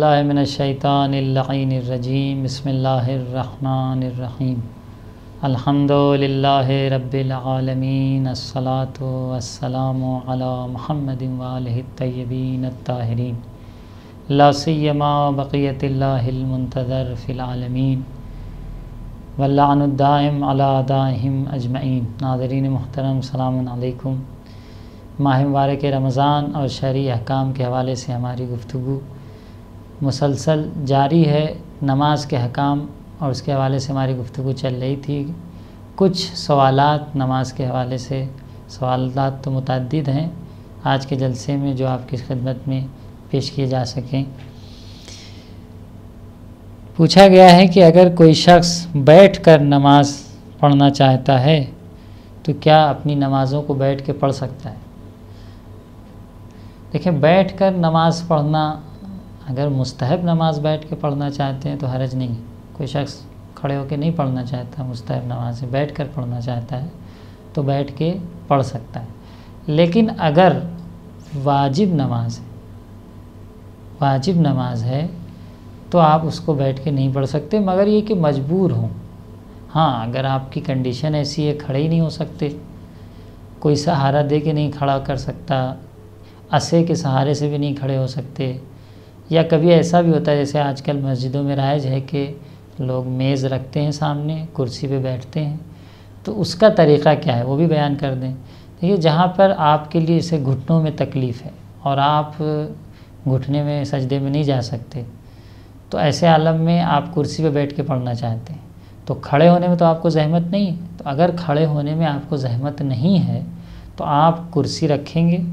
बिल्लाहि मिनश्शैतानिर्रजीम बिस्मिल्लाहिर्रहमानिर्रहीम अल्हम्दुलिल्लाहि रब्बिल आलमीन अस्सलातु वस्सलामु अला मुहम्मदिन व आलिहि तय्यबीन अत्ताहिरीन ला सिय्यमा बक़ियतिल्लाहिल मुंतज़र फ़िल आलमीन वल्लअनुद्दाइम अला अदाइहिम अजमईन। नाज़रीन मुहतरम, सलामुन अलैकुम। माह मुबारक रमज़ान और शरई अहकाम के हवाले से हमारी गुफ्तगू मुसलसल जारी है। नमाज के अहकाम और उसके हवाले से हमारी गुफ्तगू चल रही थी। कुछ सवालात नमाज के हवाले से, सवालात तो मुतअद्दिद हैं आज के जलसे में जो आपकी खिदमत में पेश किए जा सकें। पूछा गया है कि अगर कोई शख्स बैठकर नमाज पढ़ना चाहता है तो क्या अपनी नमाज़ों को बैठ के पढ़ सकता है? देखिए, बैठकर नमाज पढ़ना, अगर मुस्तहब नमाज बैठ के पढ़ना चाहते हैं तो हरज नहीं। कोई शख्स खड़े होकर नहीं पढ़ना चाहता, मुस्तहब नमाज बैठ कर पढ़ना चाहता है तो बैठ के पढ़ सकता है। लेकिन अगर वाजिब नमाज है तो आप उसको बैठ के नहीं पढ़ सकते, मगर ये कि मजबूर हों। हाँ, अगर आपकी कंडीशन ऐसी है, खड़े ही नहीं हो सकते, कोई सहारा दे के नहीं खड़ा कर सकता, असे के सहारे से भी नहीं खड़े हो सकते, या कभी ऐसा भी होता है जैसे आजकल मस्जिदों में राइज है कि लोग मेज़ रखते हैं सामने, कुर्सी पे बैठते हैं, तो उसका तरीक़ा क्या है वो भी बयान कर दें। देखिए, जहाँ पर आपके लिए इसे घुटनों में तकलीफ़ है और आप घुटने में सजदे में नहीं जा सकते, तो ऐसे आलम में आप कुर्सी पे बैठ के पढ़ना चाहते हैं तो खड़े होने में तो आपको ज़हमत नहीं है। तो अगर खड़े होने में आपको ज़हमत नहीं है तो आप कुर्सी रखेंगे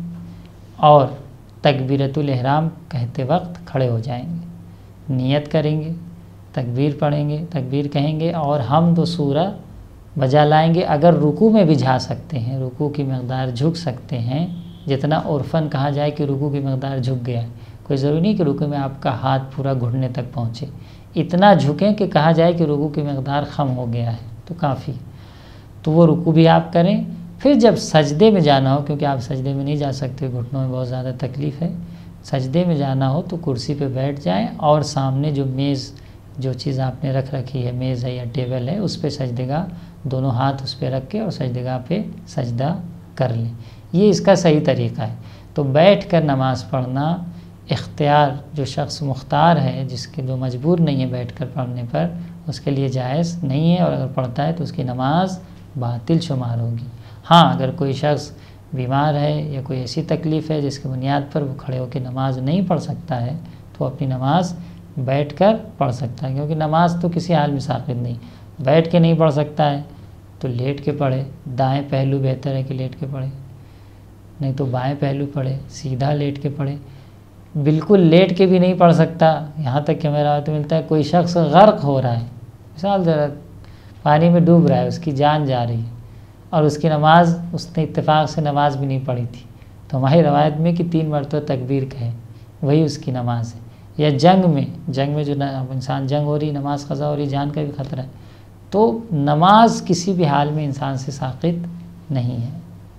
और तकबीरतुल इहराम कहते वक्त खड़े हो जाएंगे, नियत करेंगे, तकबीर पढ़ेंगे, तकबीर कहेंगे और हम्द व सूरा बजा लाएंगे। अगर रुकू में भी जा सकते हैं, रुकू की मकदार झुक सकते हैं, जितना उर्फन कहा जाए कि रुकू की मकदार झुक गया है, कोई ज़रूरी नहीं कि रुकू में आपका हाथ पूरा घुटने तक पहुँचे, इतना झुकें कि कहा जाए कि रुकू की मकदार ख़म हो गया है तो काफ़ी, तो वो रुकू भी आप करें। फिर जब सजदे में जाना हो, क्योंकि आप सजदे में नहीं जा सकते, घुटनों में बहुत ज़्यादा तकलीफ़ है, सजदे में जाना हो तो कुर्सी पे बैठ जाएं और सामने जो मेज़, जो चीज़ आपने रख रखी है, मेज़ है या टेबल है, उस पर सजदेगाह, दोनों हाथ उस पर रख के और सजदेगाह पे सजदा कर लें। ये इसका सही तरीक़ा है। तो बैठ कर नमाज़ पढ़ना इख्तियार, जो शख्स मुख्तार है, जिसके जो मजबूर नहीं है बैठ कर पढ़ने पर, उसके लिए जायज़ नहीं है, और अगर पढ़ता है तो उसकी नमाज बातिल शुमार होगी। हाँ, अगर कोई शख्स बीमार है या कोई ऐसी तकलीफ़ है जिसकी बुनियाद पर वो खड़े होकर नमाज नहीं पढ़ सकता है तो अपनी नमाज बैठकर पढ़ सकता है, क्योंकि नमाज तो किसी हाल में साक़ित नहीं। बैठ के नहीं पढ़ सकता है तो लेट के पढ़े, दाएं पहलू बेहतर है कि लेट के पढ़े, नहीं तो बाएं पहलू पढ़े, सीधा लेट के पढ़े। बिल्कुल लेट के भी नहीं पढ़ सकता, यहाँ तक कि मेरा तो मिलता है कोई शख्स गर्क हो रहा है, मिसाल ज़रा पानी में डूब रहा है, उसकी जान जा रही है और उसकी नमाज, उसने इत्तेफाक से नमाज भी नहीं पढ़ी थी, तो हमारी रवायत में कि 3 मरतबा तकबीर कहे, वही उसकी नमाज है। या जंग में जो इंसान जंग हो रही, नमाज क़ज़ा हो रही, जान का भी ख़तरा है, तो नमाज किसी भी हाल में इंसान से साक़ित नहीं है।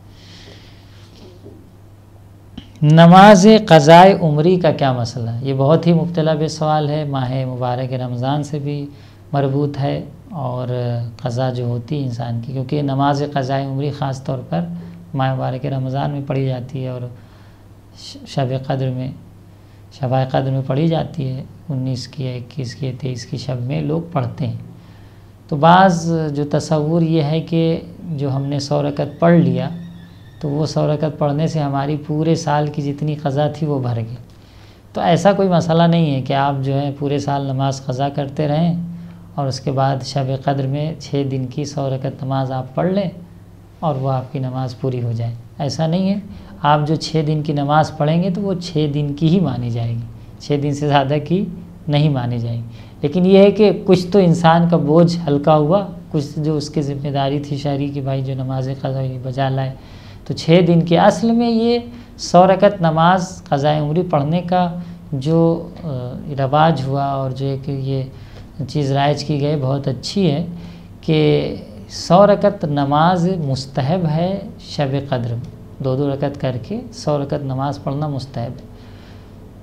नमाज क़ज़ाए उम्री का क्या मसला है? ये बहुत ही मुब्तला बे सवाल है, माह मुबारक रमज़ान से भी मरबूत है और क़ज़ा जो होती है इंसान की, क्योंकि नमाज क़ज़ाए उम्री ख़ास तौर पर माह मुबारक रमज़ान में पढ़ी जाती है और शब क़द्र में पढ़ी जाती है। 19 की या 21 की या 23 की शब में लोग पढ़ते हैं। तो बाज़ जो तसव्वुर ये है कि जो हमने 100 रकत पढ़ लिया तो वो 100 रकत पढ़ने से हमारी पूरे साल की जितनी क़ज़ा थी वो भर गई। तो ऐसा कोई मसला नहीं है कि आप जो है पूरे साल नमाज क़ज़ा करते रहें और उसके बाद शब क़द्र में 6 दिन की 100 रकत नमाज आप पढ़ लें और वो आपकी नमाज पूरी हो जाए। ऐसा नहीं है। आप जो 6 दिन की नमाज पढ़ेंगे तो वो 6 दिन की ही मानी जाएगी, 6 दिन से ज़्यादा की नहीं मानी जाएगी। लेकिन ये है कि कुछ तो इंसान का बोझ हल्का हुआ, कुछ जो उसकी ज़िम्मेदारी थी शहरी की, भाई जो नमाज क़ज़ा बजा लाए, तो 6 दिन की असल में ये 100 रकत नमाज क़ज़ाए उम्री पढ़ने का जो रवाज हुआ और जो एक ये चीज़ राइज की गई बहुत अच्छी है कि 100 रकत नमाज मुस्तहब है शब क़द्र में, 2-2 रकत करके 100 रकत नमाज पढ़ना मुस्तहब है।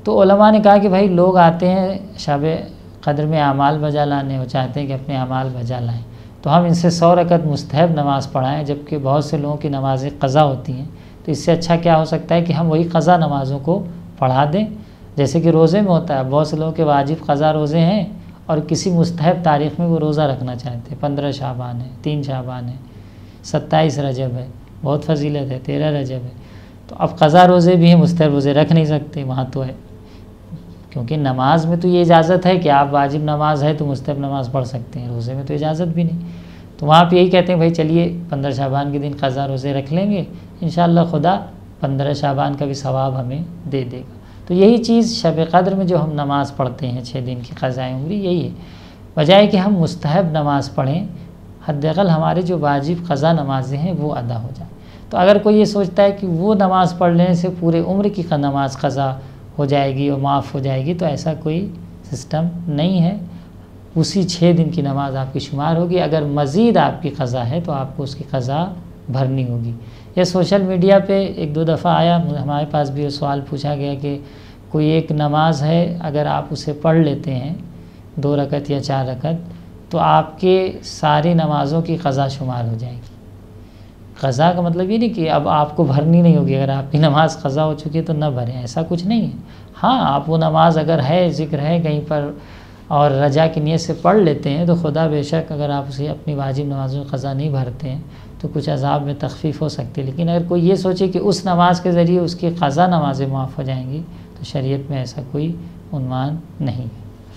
तो उलमा ने कहा कि भाई लोग आते हैं शब क़द्र में अमाल बजा लाने, वो चाहते हैं कि अपने अमाल बजा लाएँ, तो हम इनसे 100 रकत मुस्तहब नमाज़ पढ़ाएँ, जबकि बहुत से लोगों की नमाज़ें क़ज़ा होती हैं। तो इससे अच्छा क्या हो सकता है कि हम वही क़ज़ा नमाज़ों को पढ़ा दें, जैसे कि रोज़े में होता है। बहुत से लोगों के वाजिब क़ज़ा रोज़े हैं और किसी मुस्तहब तारीख़ में वो रोज़ा रखना चाहते हैं। 15 शाबान है, 3 शाबान है, 27 रजब है, बहुत फजीलत है, 13 रजब है। तो अब क़ज़ा रोज़े भी हैं, मुस्तहब रोज़े रख नहीं सकते, वहाँ तो है, क्योंकि नमाज में तो ये इजाज़त है कि आप वाजिब नमाज है तो मुस्तहब नमाज़ पढ़ सकते हैं, रोज़े में तो इजाज़त भी नहीं। तो वहाँ पे यही कहते हैं भाई चलिए 15 शाबान के दिन क़ज़ा रोज़े रख लेंगे, इंशाअल्लाह खुदा 15 शाबान का भी सवाब हमें दे देगा। तो यही चीज़ शब क़द्र में जो हम नमाज़ पढ़ते हैं 6 दिन की क़ज़ाए उम्री, यही है बजाय कि हम मुस्तहब नमाज़ पढ़ें, हद्दक़ल हमारे जो वाजिब क़ज़ा नमाज़ें हैं वो अदा हो जाए। तो अगर कोई ये सोचता है कि वो नमाज़ पढ़ लेने से पूरे उम्र की नमाज़ क़ज़ा हो जाएगी और माफ़ हो जाएगी, तो ऐसा कोई सिस्टम नहीं है। उसी 6 दिन की नमाज़ आपकी शुमार होगी। अगर मज़ीद आपकी क़ज़ा है तो आपको उसकी क़ज़ा भरनी होगी। यह सोशल मीडिया पे 1-2 दफ़ा आया, हमारे पास भी सवाल पूछा गया कि कोई एक नमाज है, अगर आप उसे पढ़ लेते हैं 2 रकत या 4 रकत, तो आपके सारी नमाज़ों की क़ज़ा शुमार हो जाएगी। क़ज़ा का मतलब ये नहीं कि अब आपको भरनी नहीं होगी, अगर आपकी नमाज़ क़ज़ा हो चुकी है तो न भरें, ऐसा कुछ नहीं है। हाँ, आप वो नमाज अगर है, ज़िक्र है कहीं पर और रजा की नीयत से पढ़ लेते हैं तो खुदा बेशक अगर आप उसे अपनी वाजिब नमाज़ों की क़ज़ा नहीं भरते हैं तो कुछ अज़ाब में तख़फ़ीफ़ हो सकती है। लेकिन अगर कोई ये सोचे कि उस नमाज के ज़रिए उसकी क़ज़ा नमाज़ें माफ़ हो जाएंगी, तो शरीयत में ऐसा कोई उन्वान नहीं।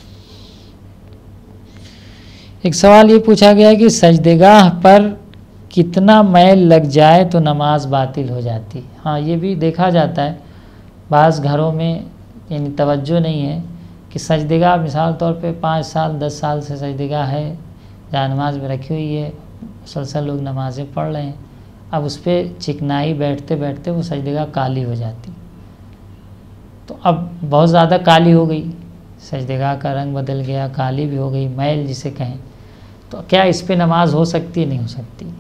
एक सवाल ये पूछा गया कि सजदेगाह पर कितना मैल लग जाए तो नमाज बातिल हो जाती। हाँ, ये भी देखा जाता है बाज़ घरों में, यानी तवज्जो नहीं है कि सजदेगाह मिसाल तौर पे 5 साल 10 साल से सजदेगाह है, जहाँ नमाज में रखी हुई है, मुसलसल लोग नमाज़ें पढ़ रहे हैं, अब उस पर चिकनाई बैठते बैठते वो सजदेगाह काली हो जाती। तो अब बहुत ज़्यादा काली हो गई, सजदेगाह का रंग बदल गया, काली भी हो गई, मैल जिसे कहें, तो क्या इस पर नमाज हो सकती है? नहीं हो सकती।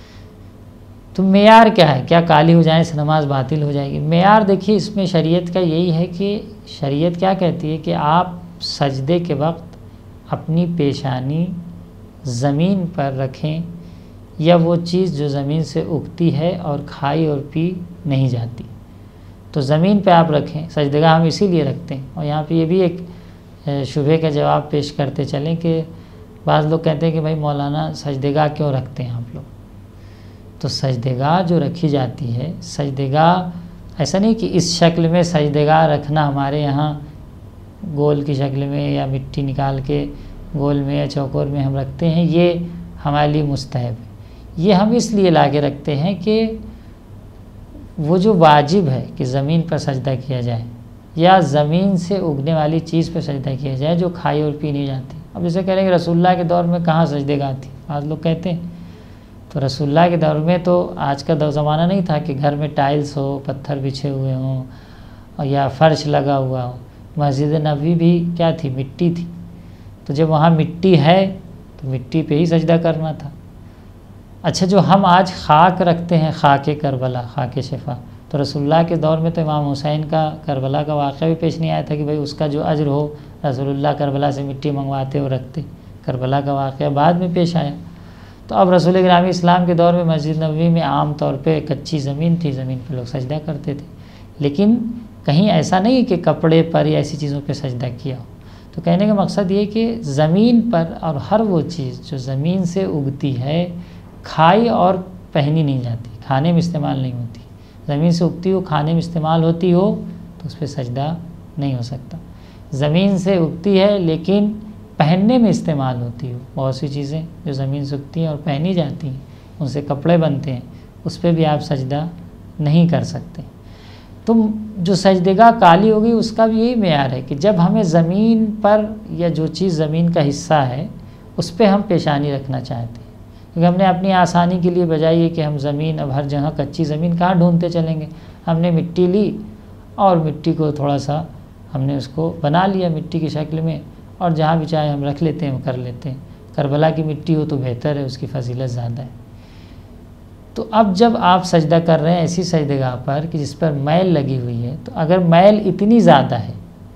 तो मेयार क्या है, क्या काली हो जाने से नमाज बातिल हो जाएगी? मेयार देखिए, इसमें शरीयत का यही है कि शरीयत क्या कहती है कि आप सजदे के वक्त अपनी पेशानी ज़मीन पर रखें, या वो चीज़ जो ज़मीन से उगती है और खाई और पी नहीं जाती, तो ज़मीन पे आप रखें। सजदेगाह हम इसीलिए रखते हैं। और यहाँ पे ये भी एक शुबहे का जवाब पेश करते चलें कि बाज़ लोग कहते हैं कि भाई मौलाना सजदेगाह क्यों रखते हैं आप लोग? तो सजदेगाह जो रखी जाती है, सजदेगाह ऐसा नहीं कि इस शक्ल में सजदेगाह रखना हमारे यहाँ गोल की शक्ल में या मिट्टी निकाल के गोल में या चौकोर में हम रखते हैं, ये हमारे लिए मुस्तहब है। ये हम इसलिए ला के रखते हैं कि वो जो वाजिब है कि ज़मीन पर सजदा किया जाए या ज़मीन से उगने वाली चीज़ पर सजदा किया जाए जो खाई और पी नहीं जाती। अब जैसे कह रहे हैं कि रसूलुल्लाह के दौर में कहाँ सजदेगाह थी, आज लोग कहते हैं, तो रसूलुल्लाह के दौर में तो आज का ज़माना नहीं था कि घर में टाइल्स हो, पत्थर बिछे हुए हों और या फ़र्श लगा हुआ हो। मस्जिद नबवी भी क्या थी? मिट्टी थी। तो जब वहाँ मिट्टी है तो मिट्टी पे ही सजदा करना था। अच्छा, जो हम आज खाक रखते हैं, खाके करबला, खाके शिफा, तो रसूलुल्लाह के दौर में तो इमाम हुसैन का करबला का वाक़या भी पेश नहीं आया था कि भाई उसका जो अज्र हो, रसूलुल्लाह करबला से मिट्टी मंगवाते और रखते। करबला का वाक़या बाद में पेश आया। तो अब रसूल गिरामी इस्लाम के दौर में मस्जिद नबवी में आम तौर पे कच्ची ज़मीन थी, ज़मीन पे लोग सजदा करते थे, लेकिन कहीं ऐसा नहीं कि कपड़े पर या ऐसी चीज़ों पे सजदा किया हो। तो कहने का मकसद ये कि ज़मीन पर और हर वो चीज़ जो ज़मीन से उगती है, खाई और पहनी नहीं जाती, खाने में इस्तेमाल नहीं होती, ज़मीन से उगती हो, खाने में इस्तेमाल होती हो, तो उस पर सजदा नहीं हो सकता। ज़मीन से उगती है लेकिन पहनने में इस्तेमाल होती हो, बहुत सी चीज़ें जो ज़मीन से उगती हैं और पहनी जाती हैं, उनसे कपड़े बनते हैं, उस पर भी आप सजदा नहीं कर सकते। तो जो सजदेगाह काली होगी उसका भी यही मेयार है कि जब हमें ज़मीन पर या जो चीज़ ज़मीन का हिस्सा है उस पर हम पेशानी रखना चाहते हैं, क्योंकि हमने अपनी आसानी के लिए बजाय ये कि हम ज़मीन अब हर जगह कच्ची ज़मीन कहाँ ढूंढते चलेंगे, हमने मिट्टी ली और मिट्टी को थोड़ा सा हमने उसको बना लिया मिट्टी की शक्ल में, और जहाँ भी चाहे हम रख लेते हैं, वो कर लेते हैं। करबला की मिट्टी हो तो बेहतर है, उसकी फजीलत ज़्यादा है। तो अब जब आप सजदा कर रहे हैं ऐसी सजदेगाह पर कि जिस पर मैल लगी हुई है, तो अगर मैल इतनी ज़्यादा है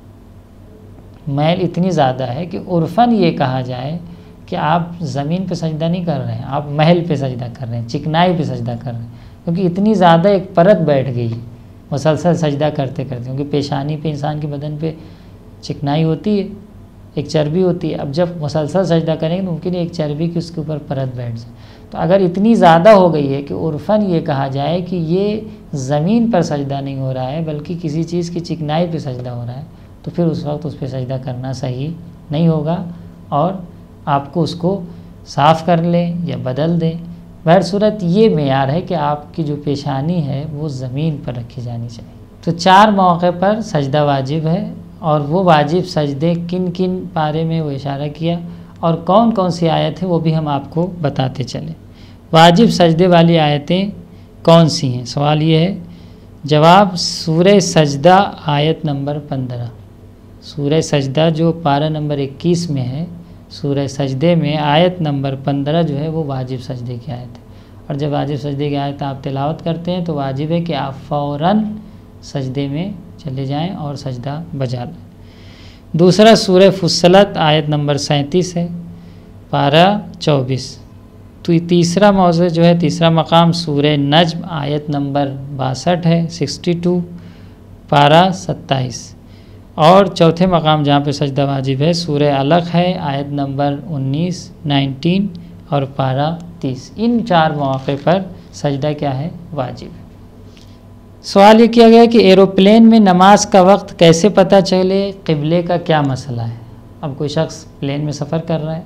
मैल इतनी ज़्यादा है कि उर्फ़न ये कहा जाए कि आप ज़मीन पे सजदा नहीं कर रहे हैं, आप महल पे सजदा कर रहे हैं, चिकनाई पे सजदा कर रहे हैं, क्योंकि इतनी ज़्यादा एक परत बैठ गई है मुसलसल सजदा करते करते। क्योंकि पेशानी पे, इंसान के बदन पे चिकनाई होती है, एक चर्बी होती है। अब जब मुसलसल सजदा करेंगे तो मुमकिन है एक चर्बी की उसके ऊपर परत बैठ जाए। तो अगर इतनी ज़्यादा हो गई है कि उर्फ़न ये कहा जाए कि ये ज़मीन पर सजदा नहीं हो रहा है बल्कि किसी चीज़ की चिकनाई पे सजदा हो रहा है, तो फिर उस वक्त उस पर सजदा करना सही नहीं होगा और आपको उसको साफ़ कर लें या बदल दें। बहर सूरत ये मेयार है कि आपकी जो पेशानी है वो ज़मीन पर रखी जानी चाहिए। तो 4 मौक़े पर सजदा वाजिब है, और वो वाजिब सजदे किन किन पारे में वो इशारा किया और कौन कौन सी आयत है वो भी हम आपको बताते चले। वाजिब सजदे वाली आयतें कौन सी हैं, सवाल ये है। जवाब, सूरह सजदा आयत नंबर 15। सूरह सजदा जो पारा नंबर 21 में है, सूरह सजदे में आयत नंबर 15 जो है वो वाजिब सजदे की आयत है। और जब वाजिब सजदे की आयत आप तिलावत करते हैं तो वाजिब है कि आप फ़ौरन सजदे में चले जाएं और सजदा बजा लें। दूसरा सूरह फुस्सलत आयत नंबर 37 है, पारा 24। तो तीसरा मौज़ू जो है, तीसरा मकाम सूरह नज्म आयत नंबर 62 है, 62, पारा 27। और चौथे मकाम जहाँ पे सजदा वाजिब है सूरह अलग है आयत नंबर 19, 19 और पारा 30। इन 4 मौक़े पर सजदा क्या है, वाजिब है। सवाल ये किया गया कि एरोप्लेन में नमाज का वक्त कैसे पता चले, क़िबले का क्या मसला है। अब कोई शख्स प्लेन में सफ़र कर रहा है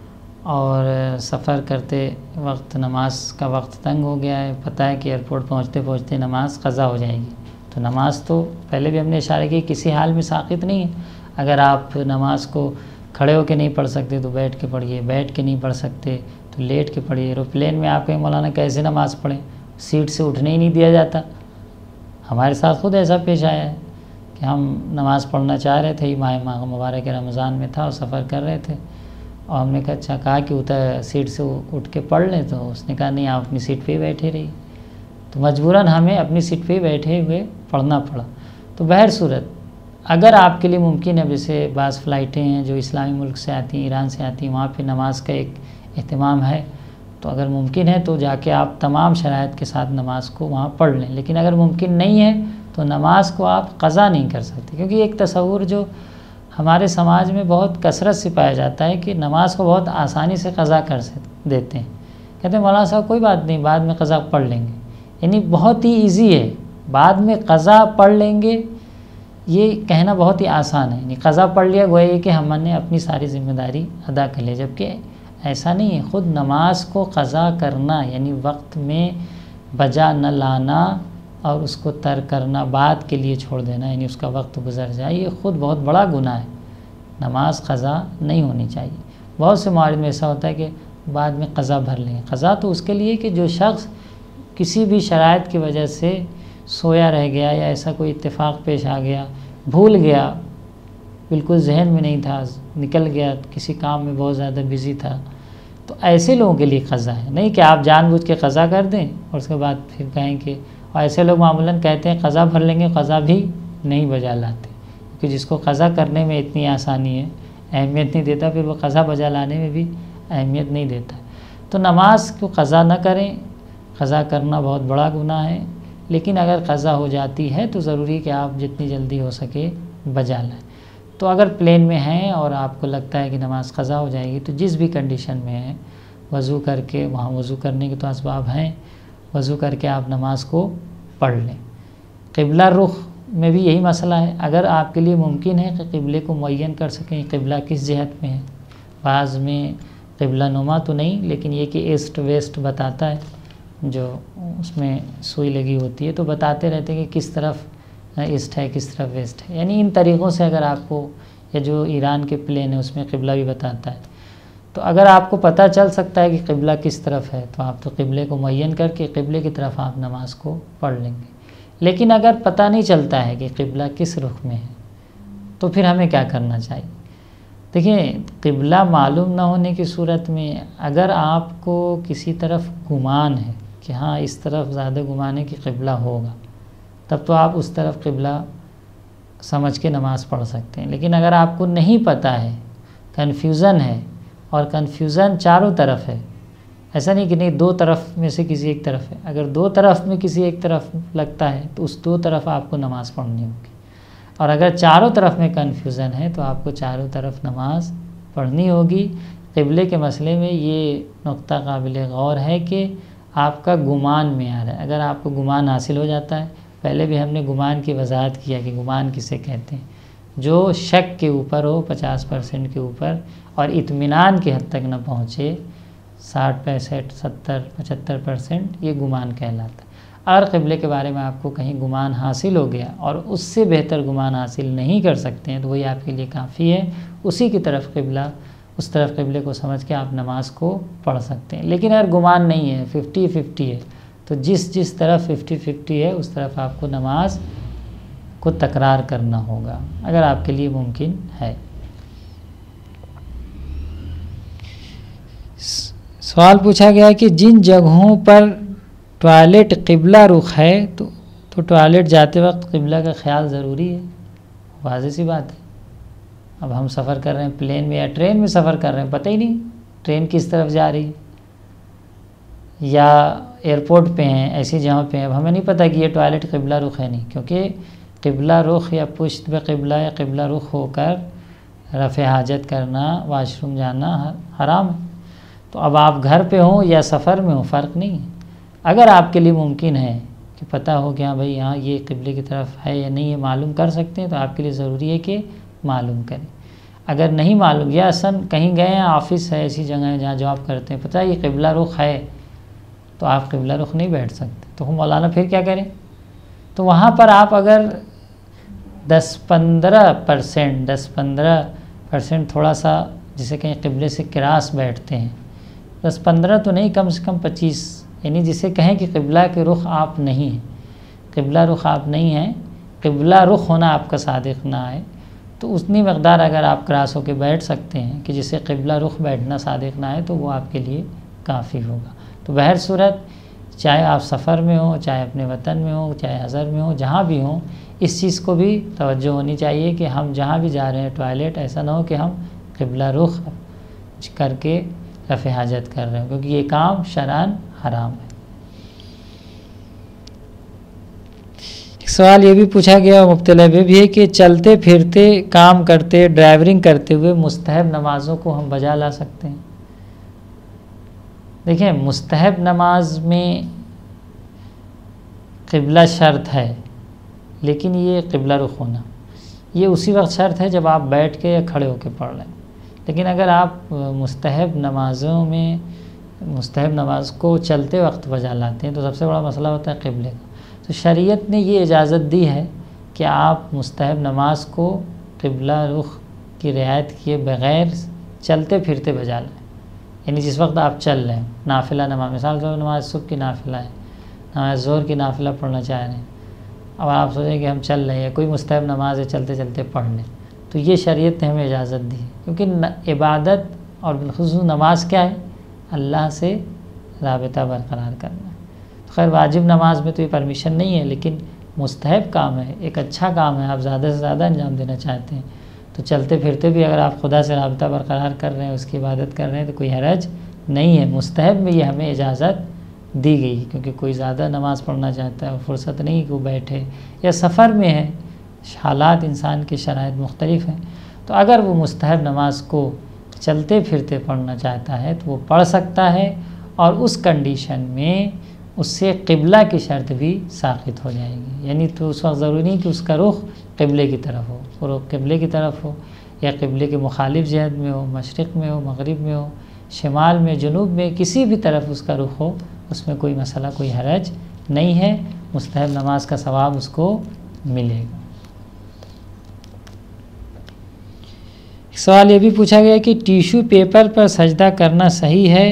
और सफ़र करते वक्त नमाज का वक्त तंग हो गया है, पता है कि एयरपोर्ट पहुंचते पहुंचते नमाज क़ज़ा हो जाएगी। तो नमाज तो पहले भी हमने इशारा किया किसी हाल में साक़ित नहीं है। अगर आप नमाज को खड़े होकर नहीं पढ़ सकते तो बैठ के पढ़िए, बैठ के नहीं पढ़ सकते तो लेट के पढ़िए। एरोप्लेन में आप कहें मौलाना कैसे नमाज़ पढ़ें, सीट से उठने ही नहीं दिया जाता। हमारे साथ खुद ऐसा पेश आया है कि हम नमाज़ पढ़ना चाह रहे थे, माह मुबारक रमज़ान में था और सफ़र कर रहे थे और हमने कहा कि उतर सीट से उठ के पढ़ लें, तो उसने कहा नहीं आप अपनी सीट पे ही बैठे रहिए। तो मजबूरन हमें अपनी सीट पे ही बैठे हुए पढ़ना पड़ा। तो बहर सूरत अगर आपके लिए मुमकिन है, जैसे बाज़ फ़्लाइटें हैं जो इस्लामी मुल्क से आती हैं, ईरान से आती हैं, वहाँ पे नमाज का एक अहतमाम है, तो अगर मुमकिन है तो जाके आप तमाम शराइत के साथ नमाज को वहाँ पढ़ लें। लेकिन अगर मुमकिन नहीं है तो नमाज को आप क़ज़ा नहीं कर सकते, क्योंकि एक तसव्वुर जो हमारे समाज में बहुत कसरत से पाया जाता है कि नमाज को बहुत आसानी से क़ज़ा कर देते हैं। कहते हैं मौलाना साहब कोई बात नहीं, बाद में क़ज़ा पढ़ लेंगे। यानी बहुत ही ईजी है, बाद में क़ज़ा पढ़ लेंगे ये कहना बहुत ही आसान है। यानी क़ज़ा पढ़ लिया गोया कि हमने अपनी सारी ज़िम्मेदारी अदा कर ली, जबकि ऐसा नहीं है। ख़ुद नमाज को क़ज़ा करना यानी वक्त में बजा न लाना और उसको तर्क करना, बाद के लिए छोड़ देना, यानी उसका वक्त गुजर जाए, ये ख़ुद बहुत बड़ा गुनाह है। नमाज क़ज़ा नहीं होनी चाहिए। बहुत से मारिद में ऐसा होता है कि बाद में क़ज़ा भर लेंगे। क़ज़ा तो उसके लिए कि जो शख्स किसी भी शराइत की वजह से सोया रह गया या ऐसा कोई इत्तेफाक पेश आ गया, भूल गया, बिल्कुल जहन में नहीं था, निकल गया, किसी काम में बहुत ज़्यादा बिज़ी था, तो ऐसे लोगों के लिए क़ज़ा है। नहीं कि आप जानबूझ के क़ज़ा कर दें और उसके बाद फिर कहें कि, और ऐसे लोग मामूलन कहते हैं क़ज़ा भर लेंगे, क़ज़ा भी नहीं बजा लाते, क्योंकि जिसको क़ज़ा करने में इतनी आसानी है, अहमियत नहीं देता, फिर वो क़ज़ा बजा लाने में भी अहमियत नहीं देता। तो नमाज को क़ज़ा न करें, क़ज़ा करना बहुत बड़ा गुनाह है। लेकिन अगर क़ज़ा हो जाती है तो ज़रूरी कि आप जितनी जल्दी हो सके बजा लें। तो अगर प्लेन में हैं और आपको लगता है कि नमाज़ क़ज़ा हो जाएगी तो जिस भी कंडीशन में है वज़ू करके, वहाँ वज़ू करने के तो असबाब हैं, वज़ू करके आप नमाज को पढ़ लें। क़िबला रुख में भी यही मसला है। अगर आपके लिए मुमकिन है कि क़िबले को मुअय्यन कर सकें, क़िबला किस जहत में है, बाज़ में क़िबला नुमा तो नहीं, लेकिन ये कि ईस्ट वेस्ट बताता है, जो उसमें सुई लगी होती है तो बताते रहते हैं कि किस तरफ ईस्ट है किस तरफ वेस्ट है। यानी इन तरीक़ों से अगर आपको, या जो ईरान के प्लेन है उसमें क़िबला भी बताता है, तो अगर आपको पता चल सकता है कि क़िबला किस तरफ है तो आप तो क़िबले को मुअय्यन करके क़िबले की तरफ आप नमाज को पढ़ लेंगे। लेकिन अगर पता नहीं चलता है कि क़िबला किस रुख में है तो फिर हमें क्या करना चाहिए। देखिए, क़िबला मालूम ना होने की सूरत में अगर आपको किसी तरफ गुमान है कि हाँ इस तरफ ज़्यादा गुमान है कि क़िबला होगा, तब तो आप उस तरफ क़िबला समझ के नमाज़ पढ़ सकते हैं। लेकिन अगर आपको नहीं पता है, कन्फ्यूज़न है, और कन्फ्यूज़न चारों तरफ है, ऐसा नहीं कि नहीं दो तरफ में से किसी एक तरफ है, अगर दो तरफ में किसी एक तरफ लगता है तो उस दो तरफ आपको नमाज़ पढ़नी होगी। और अगर चारों तरफ में कन्फ्यूज़न है तो आपको चारों तरफ नमाज़ पढ़नी होगी। क़िबले के मसले में ये नुक्ता काबिल गौर है कि आपका गुमान में आ रहा है। अगर आपको गुमान हासिल हो जाता है, पहले भी हमने गुमान की वजाहत किया कि गुमान किसे कहते हैं, जो शक के ऊपर हो 50% के ऊपर और इत्मीनान की हद तक न पहुँचे 60, 65, 70, 75%, ये गुमान कहलाता है। और क़िबले के बारे में आपको कहीं गुमान हासिल हो गया और उससे बेहतर गुमान हासिल नहीं कर सकते हैं तो वही आपके लिए काफ़ी है। उसी की तरफ क़िबला, उस तरफ क़िबले को समझ के आप नमाज को पढ़ सकते हैं। लेकिन अगर गुमान नहीं है, 50-50 है, तो जिस तरफ 50-50 है उस तरफ आपको नमाज को तकरार करना होगा अगर आपके लिए मुमकिन है। सवाल पूछा गया है कि जिन जगहों पर टॉयलेट क़िबला रुख है तो टॉयलेट जाते वक्त क़िबला का ख्याल ज़रूरी है। वाज़ेह सी बात है। अब हम सफ़र कर रहे हैं, प्लेन में या ट्रेन में सफ़र कर रहे हैं, पता ही नहीं ट्रेन किस तरफ जा रही है, या एयरपोर्ट पे हैं, ऐसी जगह पे हैं, अब हमें नहीं पता कि ये टॉयलेट क़िबला रुख है नहीं, क्योंकि क़िबला रुख या पुश्त पे क़िबला या क़िबला रुख होकर रफ़े हाजत करना, वाशरूम जाना हराम है। तो अब आप घर पे हों या सफ़र में हो, फ़र्क नहीं है। अगर आपके लिए मुमकिन है कि पता हो कि हाँ भाई यहाँ ये क़िबले की तरफ है या नहीं, ये मालूम कर सकते हैं, तो आपके लिए ज़रूरी है कि मालूम करें। अगर नहीं मालूम, या असन कहीं गए हैं, ऑफ़िस है, ऐसी जगह है जहाँ जॉब करते हैं, पता है ये क़िबला रुख है, तो आप क़िबला रुख नहीं बैठ सकते, तो हम मौलाना फिर क्या करें? तो वहाँ पर आप अगर 10-15% थोड़ा सा जिसे कहीं क़िबले से किरास बैठते हैं, 10-15 तो नहीं, कम से कम 25, यानी जिसे कहें कि क़िबला के रुख आप नहीं हैं, क़िबला रुख आप नहीं हैं, क़िबला रुख होना आपका सादिक़ ना है, तो उतनी मक़दार अगर आप क्रॉस होकर बैठ सकते हैं कि जिसे क़िबला रुख बैठना सादिक़ ना है, तो वो आपके लिए काफ़ी होगा। तो बहर सूरत, चाहे आप सफ़र में हो, चाहे अपने वतन में हो, चाहे हज़र में हो, जहाँ भी हों, इस चीज़ को भी तवज्जो होनी चाहिए कि हम जहाँ भी जा रहे हैं टॉयलेट, ऐसा ना हो कि हम क़िबला रुख करके रफ़े हाजत कर रहे हो, क्योंकि ये काम शरअन हराम है। एक सवाल ये भी पूछा गया, मुब्तलबे भी है कि चलते फिरते, काम करते, ड्राइवरिंग करते हुए मुस्तहब नमाज़ों को हम बजा ला सकते हैं? देखिए, मुस्तहब नमाज में क़िबला शर्त है, लेकिन ये क़िबला रुख होना ये उसी वक्त शर्त है जब आप बैठ के या खड़े होकर पढ़ रहे हैं। लेकिन अगर आप मुस्तहब नमाज़ों में मुस्तहब नमाज को चलते वक्त बजा लाते हैं तो सबसे बड़ा मसला होता है क़िबले का। तो शरीयत ने ये इजाज़त दी है कि आप मुस्तहब नमाज को क़िबला रुख की रियायत किए बग़ैर चलते फिरते बजा लें। यानी जिस वक्त आप चल रहे हैं, नाफिला नमाज, मिसाल के नमाज सुबह की नाफिला है, नमाज ज़ोहर की नाफिला पढ़ना चाह रहे हैं, अब आप सोचें कि हम चल रहे हैं, कोई मुस्तहब नमाज है चलते चलते पढ़ लें, तो ये शरीयत ने हमें इजाज़त दी है। क्योंकि इबादत और बिलख़ुसूस नमाज क्या है? अल्लाह से राबिता बरकरार करना। तो खैर वाजिब नमाज में तो ये परमिशन नहीं है, लेकिन मुस्तहब काम है, एक अच्छा काम है, आप ज़्यादा से ज़्यादा अंजाम देना चाहते हैं, तो चलते फिरते भी अगर आप खुदा से राबिता बरकरार कर रहे हैं, उसकी इबादत कर रहे हैं, तो कोई हरज नहीं है। मुस्तहब में ये हमें इजाज़त दी गई, क्योंकि कोई ज़्यादा नमाज़ पढ़ना चाहता है और फुर्सत नहीं कि वो बैठे, या सफ़र में है, हालात इंसान के शराइत मुख्तलिफ हैं, तो अगर वो मुस्तहब नमाज को चलते फिरते पढ़ना चाहता है तो वो पढ़ सकता है, और उस कंडीशन में उससे क़िबला की शर्त भी साक़ित हो जाएगी। यानी तो उस वक्त ज़रूरी नहीं कि उसका रुख क़िबले की तरफ हो, वो रुख क़िबले की तरफ हो या क़िबले के मुखालिफ जहत में हो, मशरिक़ में हो, मग़रिब में हो, शिमाल में, जुनूब में, किसी भी तरफ उसका रुख हो, उसमें कोई मसला, कोई हरज नहीं है, मुस्तहब नमाज का सवाब उसको मिलेगा। सवाल ये भी पूछा गया कि टिश्यू पेपर पर सजदा करना सही है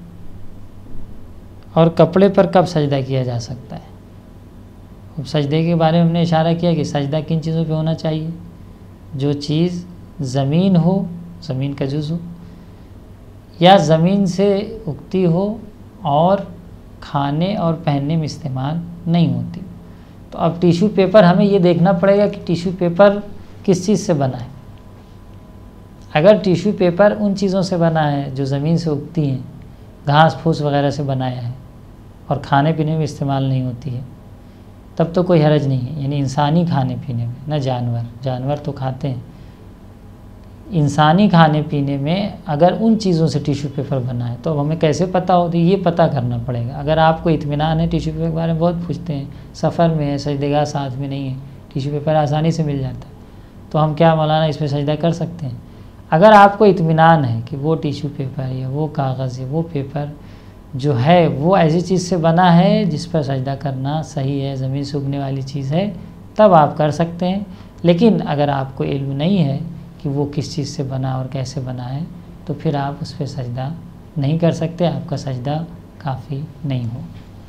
और कपड़े पर कब सजदा किया जा सकता है? अब सजदे के बारे में हमने इशारा किया कि सजदा किन चीज़ों पे होना चाहिए? जो चीज़ ज़मीन हो, ज़मीन का जुज़ हो, या ज़मीन से उगती हो और खाने और पहनने में इस्तेमाल नहीं होती, तो अब टिश्यू पेपर हमें ये देखना पड़ेगा कि टिश्यू पेपर किस चीज़ से बना है। अगर टिश्यू पेपर उन चीज़ों से बना है जो ज़मीन से उगती हैं, घास फूस वगैरह से बनाया है और खाने पीने में इस्तेमाल नहीं होती है, तब तो कोई हरज नहीं है। यानी इंसानी खाने पीने में, न जानवर तो खाते हैं, इंसानी खाने पीने में अगर उन चीज़ों से टिश्यू पेपर बना है तो अब हमें कैसे पता हो, तो ये पता करना पड़ेगा। अगर आपको इत्मीनान है, टिश्यू पेपर के बारे में बहुत पूछते हैं, सफ़र में है, सजदेगाह साथ में नहीं है, टिश्यू पेपर आसानी से मिल जाता है, तो हम क्या मौलाना इस पर सजदा कर सकते हैं? अगर आपको इत्मीनान है कि वो टिश्यू पेपर या वो कागज़ या वो पेपर जो है वो ऐसी चीज़ से बना है जिस पर सजदा करना सही है, ज़मीन से उगने वाली चीज़ है, तब आप कर सकते हैं। लेकिन अगर आपको इल्म नहीं है कि वो किस चीज़ से बना और कैसे बना है, तो फिर आप उस पर सजदा नहीं कर सकते, आपका सजदा काफ़ी नहीं हो।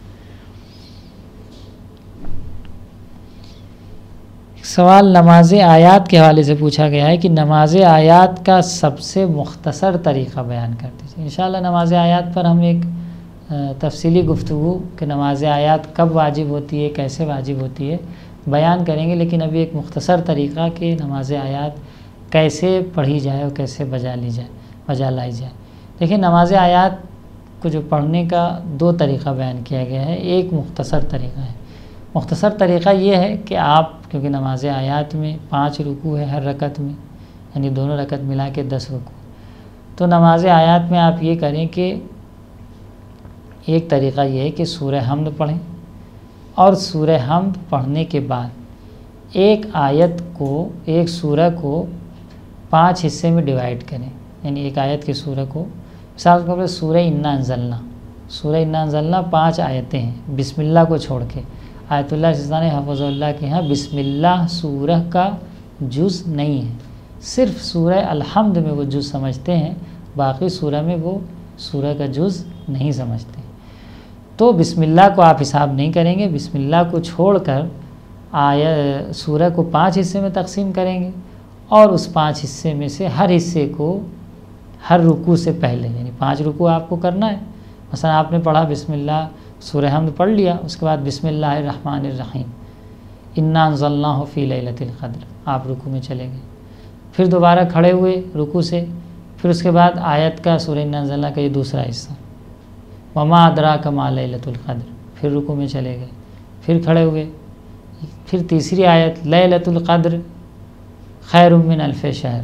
सवाल नमाज आयात के हवाले से पूछा गया है कि नमाज आयात का सबसे मुख्तसर तरीक़ा बयान कर दीजिए। इंशाअल्लाह नमाज आयात पर हम एक तफसीली गुफ्तगू कि नमाज आयात कब वाजिब होती है, कैसे वाजिब होती है, बयान करेंगे। लेकिन अभी एक मुख्तसर तरीक़ा कि नमाज आयात कैसे पढ़ी जाए और कैसे बजा लाई जाए। देखिए, नमाज आयात को जो पढ़ने का दो तरीक़ा बयान किया गया है। एक मुख्तसर तरीक़ा है। मुख्तसर तरीक़ा ये है कि आप, क्योंकि नमाज आयात में 5 रुकू है हर रकत में, यानी दोनों रकत मिला के 10 रुकू, तो नमाज आयात में आप ये करें कि एक तरीक़ा ये है कि सूरह हमद पढ़ें और सूरह हमद पढ़ने के बाद एक आयत को, एक सूरह को 5 हिस्से में डिवाइड करें। यानी एक आयत की सूरह को, मिसाल के तौर पर सूरह इन्ना अंज़लना 5 आयतें हैं बिस्मिल्लाह को छोड़ के। आयतुल्लाह सिस्तानी हफ़ज़ुल्लाह के यहाँ बिस्मिल्लाह सूरह का जुज़ नहीं है, सिर्फ सूरह अलहम्द में वो जुज़ समझते हैं, बाकी सूरह में वो सूरह का जुज़ नहीं समझते। तो बिस्मिल्लाह को आप हिसाब नहीं करेंगे, बिस्मिल्लाह को छोड़कर सूरह को 5 हिस्से में तकसीम करेंगे और उस 5 हिस्से में से हर हिस्से को हर रुकू से पहले, यानी 5 रुकू आपको करना है। मसलन आपने पढ़ा बिस्मिल्लाह, सूरह हमद पढ़ लिया, उसके बाद बिस्मिल्लाहिर्रहमानिर्रहीम इन्ना अंज़लनाहु फ़ी लैलतिल क़द्र, आप रुकू में चले गए, फिर दोबारा खड़े हुए रुकू से, फिर उसके बाद आयत का सूरह इन्ना अंज़लना का ये दूसरा हिस्सा, वमा अदराका मा लैलतुल क़द्र, फिर रुकू में चले गए, फिर खड़े हुए, फिर तीसरी आयत लैलतुल क़द्र खैरुम मिन अल्फ़ि शहर,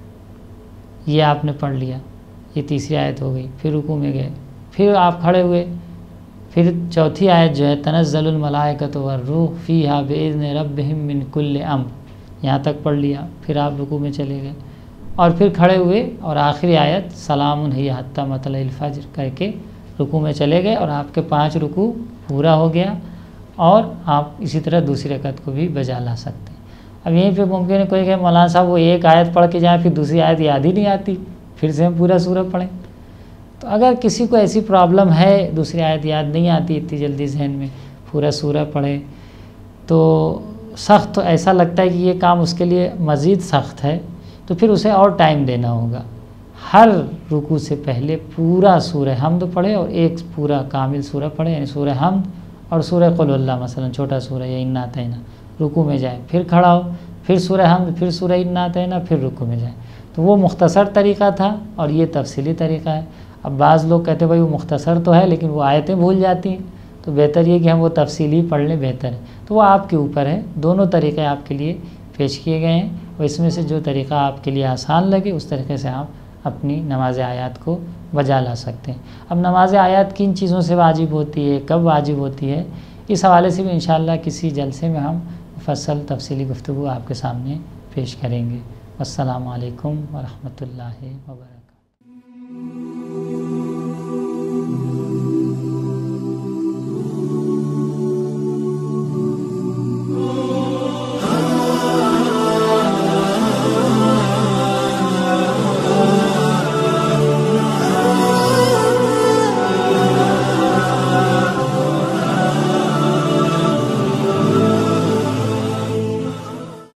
ये आपने पढ़ लिया, ये तीसरी आयत हो गई, फिर रुकू में गए, फिर आप खड़े हुए, फिर चौथी आयत जो है तनज़्ज़लुल मलाइकतु वर्रूह फ़ीहा बिइज़्नि रब्बिहिम मिन कुल्लि अम्र, यहाँ तक पढ़ लिया, फिर आप रुकू में चले गए और फिर खड़े हुए और आखिरी आयत सलामुन हिया हत्ता मतलइल फ़ज्र करके रुकू में चले गए और आपके 5 रुकू पूरा हो गया और आप इसी तरह दूसरी रकत को भी बजा ला सकते हैं। अब यहीं पे मुमकिन है कोई कहे मौलाना साहब वो एक आयत पढ़ के जाए फिर दूसरी आयत याद ही नहीं आती, फिर से हम पूरा सूरह पढ़ें। तो अगर किसी को ऐसी प्रॉब्लम है, दूसरी आयत याद नहीं आती इतनी जल्दी जहन में, पूरा सूरह पढ़े, तो सख्त तो ऐसा लगता है कि ये काम उसके लिए मज़ीद सख्त है, तो फिर उसे और टाइम देना होगा। हर रुकू से पहले पूरा सूरह हमद पढ़े और एक पूरा कामिल सूरह पढ़े, यानी सूरह हमद और सूरह कुल हुवल्लाह मसलन छोटा सूरह या इन्ना अतैना, रुकू में जाए, फिर खड़ा हो, फिर सूरह हमद, फिर सूरह इन्ना अतैना, फिर रुकू में जाए। तो वो मुख्तसर तरीक़ा था और ये तफसीली तरीक़ा है। अब बाज़ लोग कहते हैं भाई वो मुख्तसर तो है लेकिन वो आयतें भूल जाती हैं, तो बेहतर ये कि हम वो तफसीली पढ़ लें, बेहतर है। तो वो आपके ऊपर है, दोनों तरीक़े आपके लिए पेश किए गए हैं और इसमें से जो तरीक़ा आपके लिए आसान लगे उस तरीके से आप अपनी नमाज आयात को बजा ला सकते हैं। अब नमाज आयात किन चीज़ों से वाजिब होती है, कब वाजिब होती है, इस हवाले से भी इंशाअल्लाह किसी जलसे में हम मुफस्सल तफसीली गुफ्तगू आपके सामने पेश करेंगे। अस्सलामु अलैकुम व रहमतुल्लाहि व बरकातहू।